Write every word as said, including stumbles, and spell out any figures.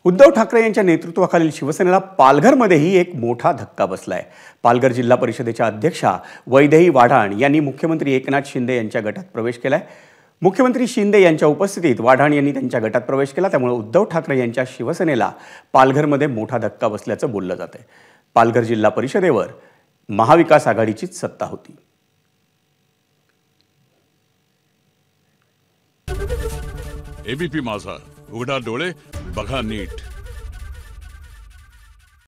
उद्धव ठाकरे यांच्या नेतृत्वाखालील शिवसेनेला पालघरमध्येही एक मोठा धक्का बसलाय। पालघर जिल्हा परिषदेच्या अध्यक्षा वैदेही वाढाण यांनी मुख्यमंत्री एकनाथ शिंदे यांच्या गटात प्रवेश केलाय। मुख्यमंत्री शिंदे यांच्या उपस्थितीत वाढाण यांनी त्यांच्या गटात प्रवेश केला। त्यामुळे उद्धव ठाकरे यांच्या शिवसेनेला पालघरमध्ये मोठा धक्का बसल्याचं बोललं जातंय। पालघर जिल्हा परिषदेवर महाविकास आघाडीचीच सत्ता होती। एबीपी माझा, उघडा डोळे बघा नीट।